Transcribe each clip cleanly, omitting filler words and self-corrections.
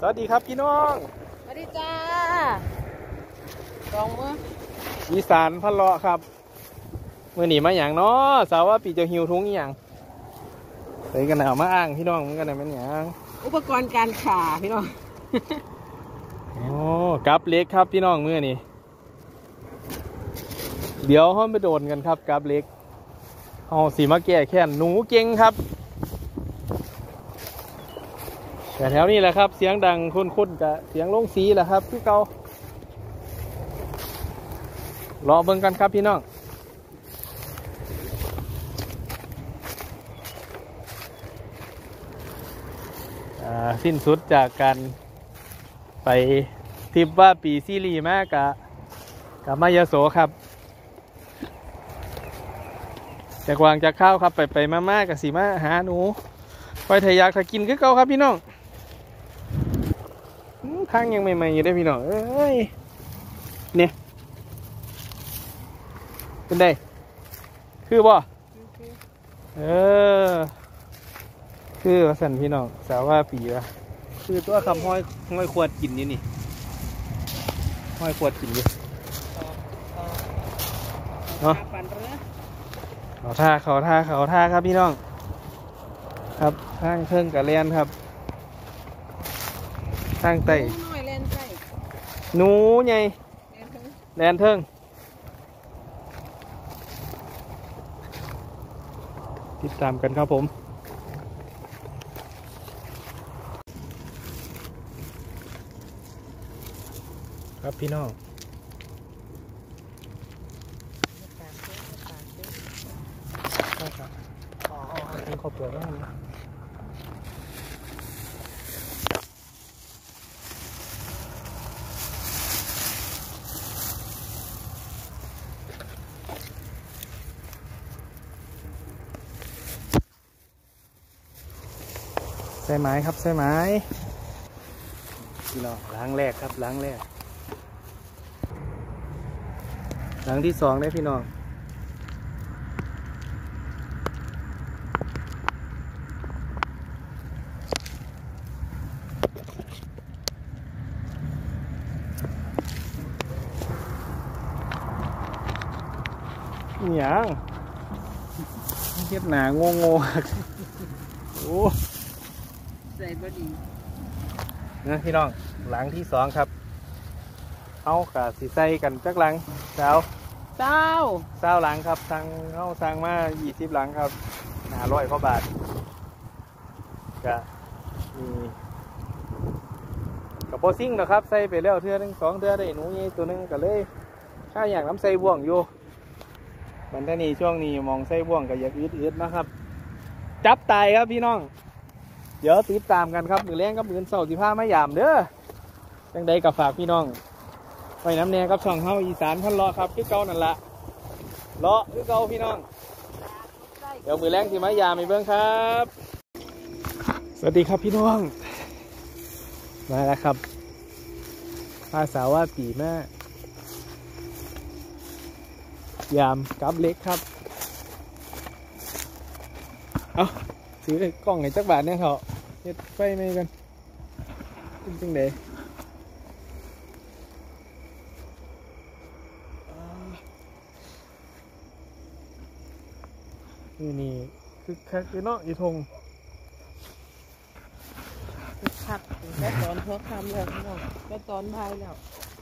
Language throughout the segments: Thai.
สวัสดีครับพี่น้องสวัสดีจ้าลองมืออีสานพันเลาะครับมือหนีมาอย่างเนาะสาวว่าปีจะหิวทุ้งอย่างใส่กันหนาวมาอ้างพี่น้องมันกันหนาวเป็นอย่างอุปกรณ์การขาพี่น้องโอ้กับเล็กครับพี่น้องมือนี่เดี๋ยวห้องไปโดนกันครับกับเล็กเอาสีมาแก่แค่หนูเก่งครับแต่แถวนี้แหละครับเสียงดังคุ้นๆกับเสียงลงสีแหละครับพี่เก่ารอเบิ่งกันครับพี่น้องสิ้นสุดจากการไปทริปว่าปีซีรีส์มากกับมายาโสครับจากวางจากข้าวครับไปมากับสีมาหาหนูไปทะยากทะกินคือเก่าครับพี่น้องทางยังใหม่ๆอยู่ได้พี่น้องเอ้ยเนี่ยเป็นไงคือบ่คือว่าสันพี่น้องสาวว่าปีวะคือตัวคำห้อยขวดกินนี่นี่ห้อยขวดกินอยู่เนาะเขาท่าครับพี่น้องครับทางเครื่องกับแลนครับทางไต่หนูไงแลนเทิงติดตามกันครับผมครับพี่น้องเป็นข้าวเปลือกแล้วใส่ไม้ครับใส่ไม้พี่น้องล้างแรกครับล้างแรกหลังที่สองได้พี่น้องอย่างเทียบหนาโง่โอ้ใส่บดีนะพี่น้องหลังที่สองครับเอากับสีใส่กันจักหลังเศร้าหลังครับสั่งเอาสั่งมา20 หลังครับ500 กว่าบาทก็มีกับโปซิ่งนะครับใส่ไปแล้วเทื่อนึง2 เทื่อได้หนูใหญ่ตัวนึงก็เลยข้าอยากน้ำใส่บ่วงอยู่มันท่านี้ช่วงนี้มองใส่บ่วงก็อยากอืดๆนะครับจับตายครับพี่น้องเดี๋ยวติดตามกันครับมือแรงกับมือเสาร์15 มายามเด้อจังใดกับฝากพี่น้องไปน้ำแนงกับช่องเฮาอีสานพันเลาะครับคือเก่านั่นละเลาะคือเก่าพี่น้องเดี๋ยวมือแรงที่มายามไปเบิ่งครับสวัสดีครับพี่น้องมาแล้วครับภาษาว่าปีแม่ยามกับเล็กครับเอาซื้อกล้องไอ้จักบาทเนี่ยเขาเฮ็ดไฟไม่กันจริงๆเด้นี่คือคักเนาะอีทงคักแค่ตอนหัวค่ำแล้วพี่น้องแค่ตอนบ่ายแล้ว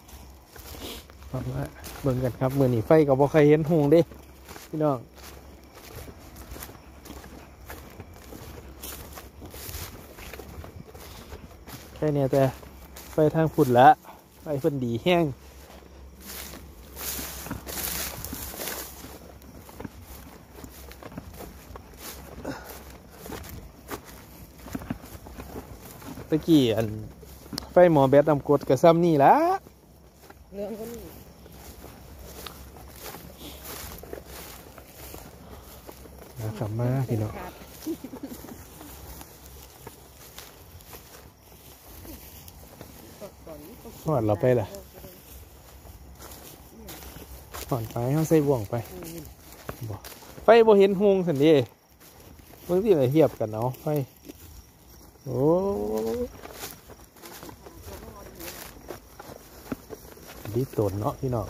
เบิ่งกันครับมือหนีไฟกับบ่ใครเห็นหงเด้พี่น้องแค่นี้แต่ไฟทางฝุ่นละไฟเพิ่นดีแห้งตะกี้อันไฟหมอแบตดำกดกับซ้ำนี่ละเรื่องคนกลับมาพี่น้องหอดเราไปล่ะหอดไปเขาใส่บ่วงไปไฟบ่เห็นหงสันดีเมื่อที่ไหนเทียบกันเนาะไฟโอ้ดีตนเนาะพี่น้อง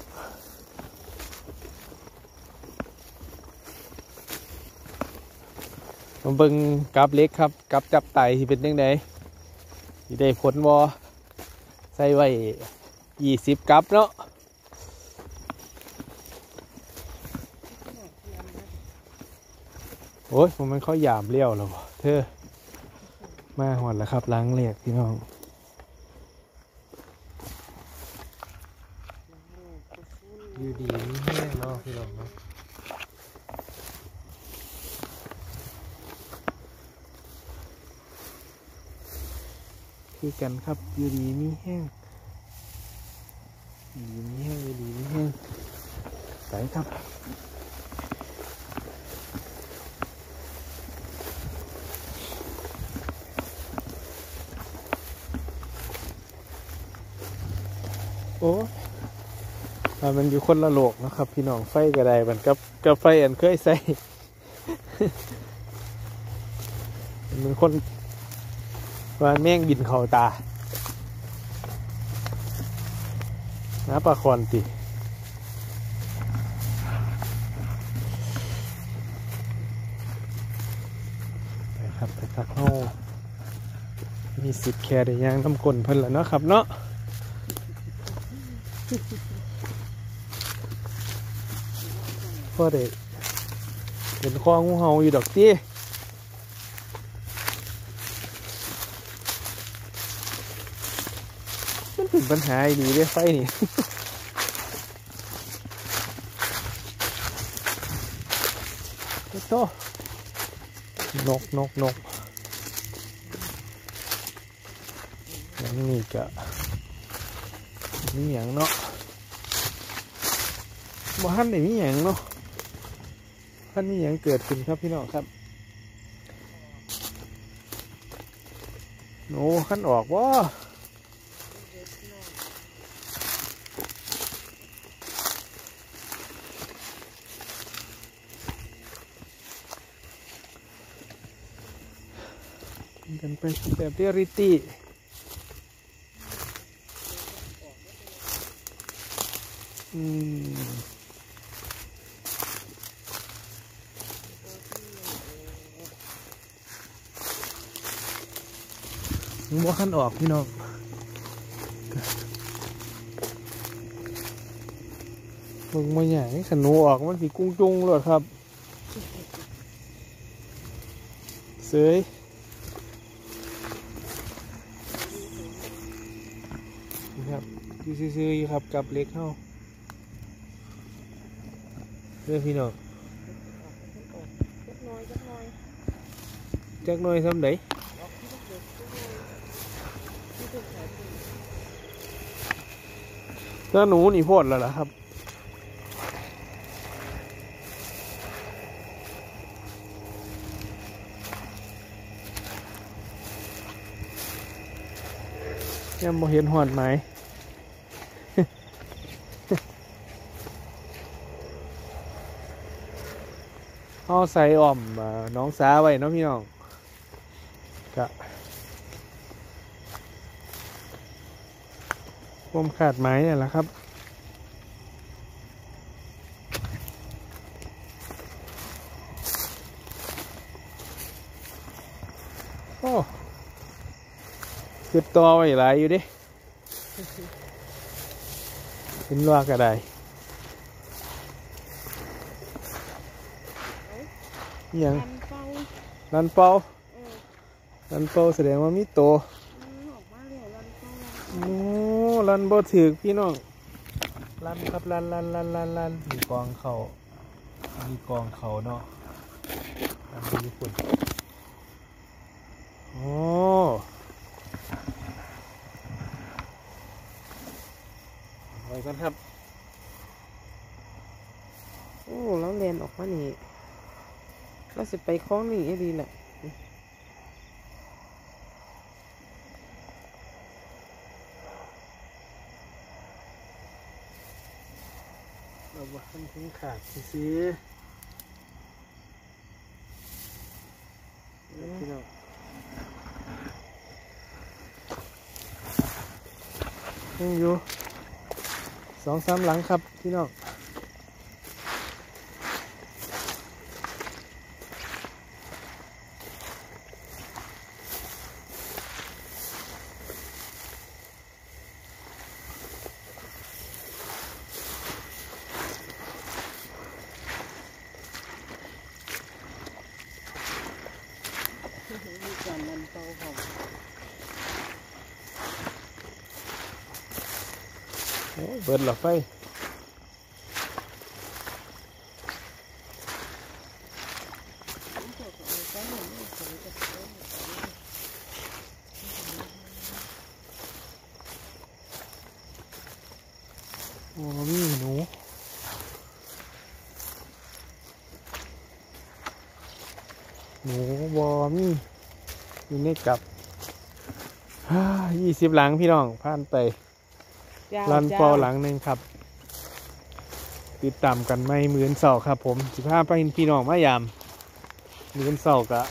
มาเบิ่งกับเล็กครับกับจับไตที่เป็นยังไงที่ได้ผลวอใส่ไว้20 กับเนาะโอ้ยผมมันเขาหยามเลี้ยวแล้วเธอมาหอดแล้วครับล้างเลียกพี่น้องอยู่ดีนี่แห้งเนาะพี่น้องเนาะคือกันครับอยู่ดีมีแห้งอยู่ดีมีแห้งอยู่ดีมีแห้งไปครับโอ้มันอยู่คนละโลกนะครับพี่น้องไฟกระไดมันกับไฟอันเคยใส่ มันคนว่าแม่งบินเข่าตาน้าปลาคอนติไปครับเฮามีสิทธิ์แค่ได้ย่างน้ำกลนเพิ่นแล้วเนาะครับเนาะพอได้เห็นคองูเห่าอยู่ดอกตีมันเป็นปัญหาดีเลยไฟนี่ โตนกอย่างนี้ก็มีอย่างเนาะบ่ทันได้มีอย่างเนาะท่านมีอย่างเกิดขึ้นครับพี่น้องครับโอ้ขั้นออกว่ากันไปแบบเรียริตี้ว่าขั้นออกพี่น้องมึงมาอย่างนี้ขนูออกมันสีกุ้งจุงเลยครับเสยครับซื้อๆครับกับเล็กเข้าเรื่องพี่น้องจักน้อยซ้ำไหนแล้วหนูนี่โพดแล้วล่ะครับยังบ่เห็นหอดไหม เอาใส่อ่อมน้องสาไว้เนาะพี่น้องกะผมขาดไม้เนี่ยแหละครับโอ้คือตัวไว้หลายอยู่ดิเป็นลวกก็ได้ยังรันเป้าแสดงว่ามีโตโอ้รันบ่ถึกพี่น้องรันครับรันมีกองเข่าเนาะรันญี่ปุ่นโอ้ไปกันครับโอ้แล้วเรียนออกมานี่เราสิไปคล้องนี่ให้ดีแหละเราว่าขั้นถึงขาดซื้อพี่น้องยังอยู่ 2-3 หลังครับพี่น้องมีการนำเตาของโอ้เบิดหลอดไฟโอ้มีหนูบอมีอยู่ในกับ20 หลังพี่น้องผ่านไปรันปอหลังหนึ่งครับติดตามกันไม่มื้อเสาร์ครับผม15ไปพี่น้องมายามมื้อเสาร์กะ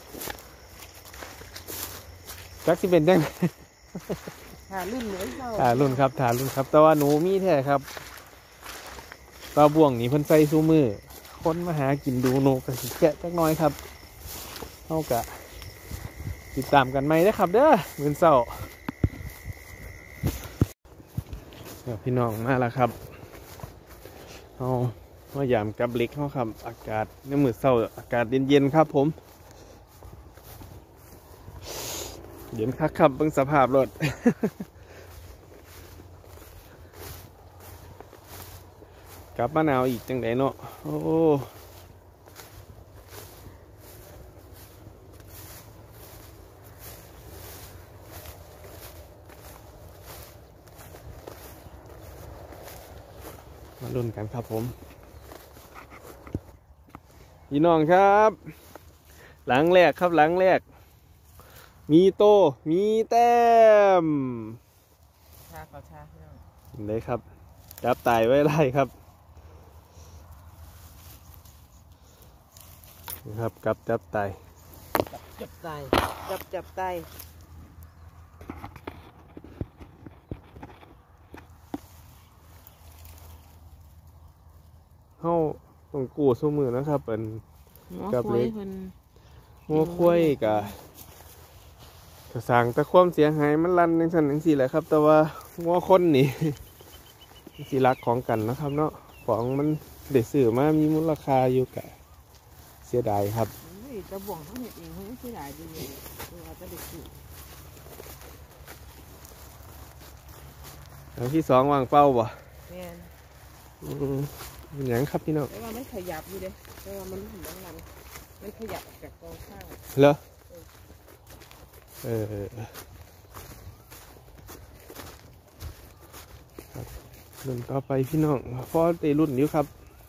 จักสิเป็นยังหารุ่นเหมือนเศร้าถารุ่นครับแต่ว่าหนูมีแท้ครับปลาบ่วงนี่เพิ่นใส่ซูมือคนมาหากินดูหนูกระสิแกะจักหน้อยครับเท่ากับติดตามกันไหมนะครับเด้อมื้อเสาร์พี่น้องมาแล้วครับเอามายามกับเล็กเขาครับอากาศในมื้อเสาร์อากาศเย็นๆครับผมเย็นคักครับเบิ่งสภาพรถ กลับมาหนาวอีกจังไดเนาะโอ้มาลุ้นกันครับผมพี่น้องครับ หลังแรกครับหลังแรกมีโตมีแต้มชาขอชาพี่น้องเลยครับจับตายไว้ได้ครับนะครับกับจับตายจับไตจับไตเข้าตรงกูสู้มือนะครับเป็น กับเล็กคนงัวควายกับกระสังตะคว่ำเสียหายมันรันยังสั่นยังสี่แหละครับ แต่ว่างัวคนนี่ สิรักของกันนะครับเนาะของมันเด็ดสื่อมามีมูลค่าอยู่กะเสียดายครับตะบ่วงเขาเห็ดเองเขาไม่ใช่หลายดีเลยตัวตะเด็กอยู่หลังที่ 2วางเป้าบ่แม่นเป็นหยังครับพี่น้องแต่ว่ามันขยับอยู่เด้แต่ว่ามันถึงบางมันขยับจากกองข้างเหรอครับรุ่นต่อไปพี่น้องพอเตรุ่นนี้ครับ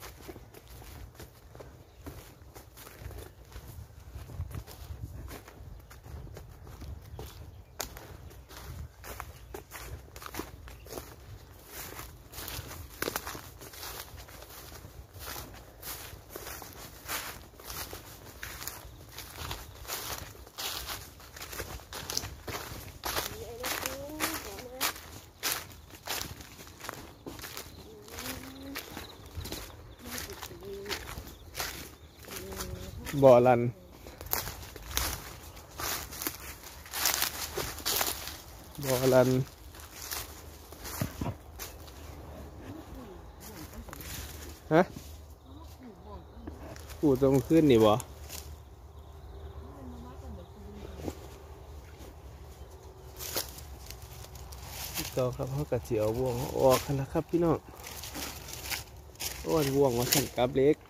บ่อลันฮะกูตรงขึ้นนี่บ่ต่อครับเขากระเจียวบ่วงออกกันนะครับพี่น้องอ้วนบ่วงมาสั่นกับเล็ก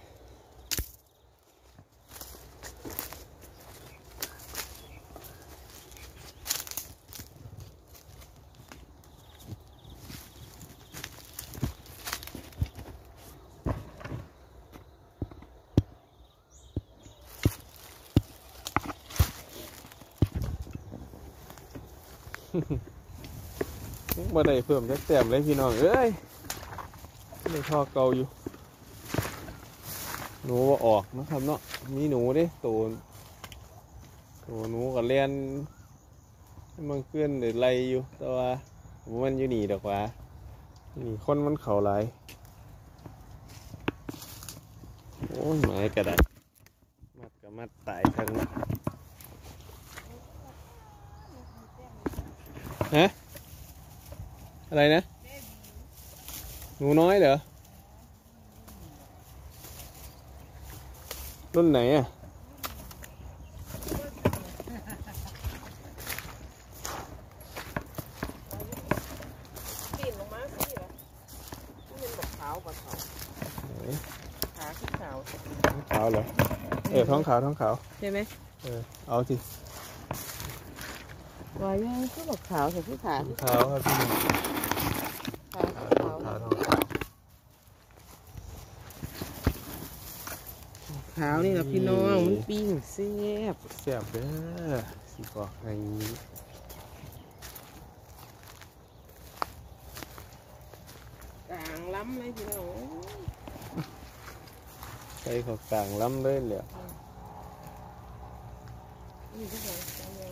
บ่ได้เพิ่มจักแต้มเลยพี่น้องเอ้ยไม่ท่อเก่าอยู่หนูว่าออกนะครับเนาะมีหนูเด้ตัวหนูกับเลียนมันเคลื่อนหรือไรอยู่แต่ว่ามันอยู่หนีดอกว่านี่คนมันเข่าหลายโอ้ยหมายกระไดมัดกับมัดตายทั้งนั้นฮะอะไรนะหนูน้อยเหรอรุ่นไหนอ่ะปีนลงมาสิเหรอมันเป็นแบบขาวกว่าขาวขาขึ้นขาวท้องขาวเหรอท้องขาวท้องขาวใช่ไหมเอาสิวายยังก็แบบขาวแต่ที่ขาขาวครับพี่ขาวขาวขาวท้องขาวขาวนี่แหละพี่น้องมันปิ้งแซ่บแซ่บเด้อสิบอกไงต่างล้ำเลยพี่น้องใส่ขอบต่างล้ำเลยแหละนี่ทุกคนจะเลย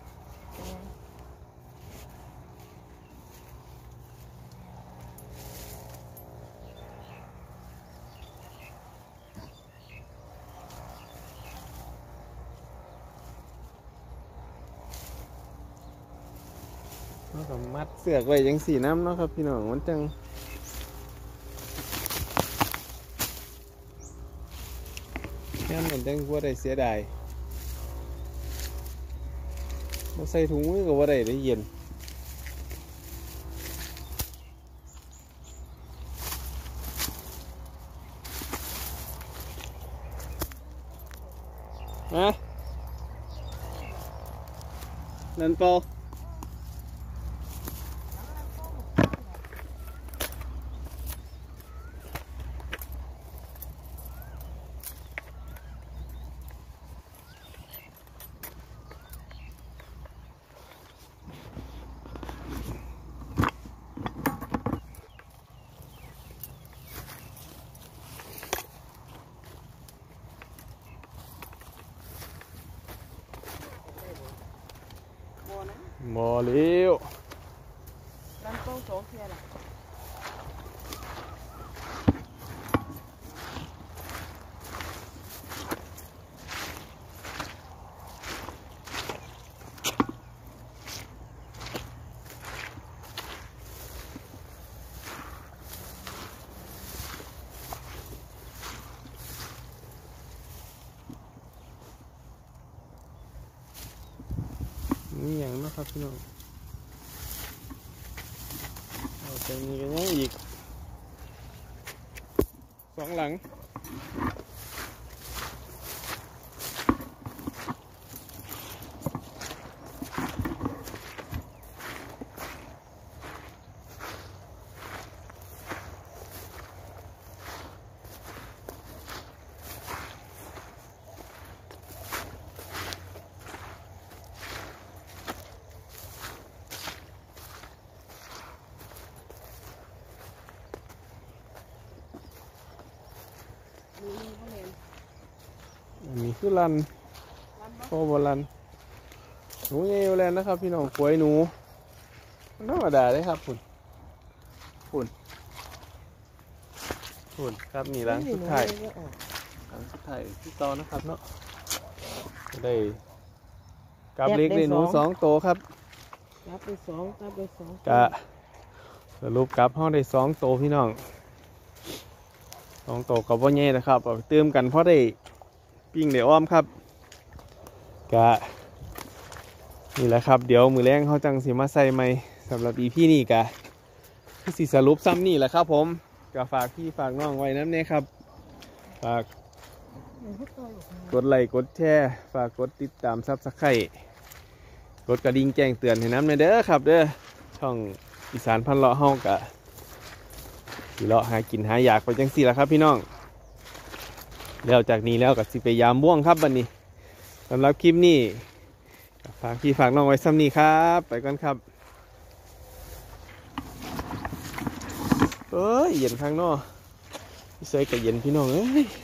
แล้วก็มัดเสือกไว้ยังสีน้ำเนาะครับพี่น้องมันจังแค่นั้นจังว่าได้เสียดายมาใส่ถุงมือก็ว่าได้เย็นนะนั่นโปบ่เลี้ยวร้านโป้งโจ๊กเทียร์ล่ะนี่อย่างนะครับพี่น้องเอาไปนี่กันยังอีก2 หลังอันนี้คือรันโคบรันหนูเอวแลนนะครับพี่น้องป่วยหนูมันธรรมดาเลยครับคุณครับนี่ร้านสุดท้ายที่ต่อนะครับเนาะได้กับเล็กได้หนู2 ตัวครับรับไปสองรับไปสองกะสรุปกับห้องได้2 ตัวพี่น้อง2 ตัวกับว่าเงี้ยนะครับเอาไปเติมกันเพราะได้ปิ้งเดี๋ยวอ้อมครับกะนี่แหละครับเดี๋ยวมือแรงเขาจังสีมาใส่ไหมสำหรับอีพี่นี่กะสิสรุปซ้ำนี่แหละครับผมกะฝากพี่ฝากน้องไว้น้ำเนี่ยครับฝากกดไลค์กดแชร์ฝากกดติดตามซับสไครต์กดกระดิ่งแจ้งเตือนให้น้ำในเด้อครับเด้อช่องอีสานพันเลาะเฮากะสิเลาะหากินหาอยากไปจังสี่ละครับพี่น้องแล้วจากนี้แล้วก็สิไปยามบ่วงครับบัดนี้สำหรับคลิปนี้ฝากพี่ฝากน้องไว้ซ้ำนี้ครับไปก่อนครับเอ้ยเย็นข้างนอกพี่เซยกับเย็นพี่น้องเอ้ย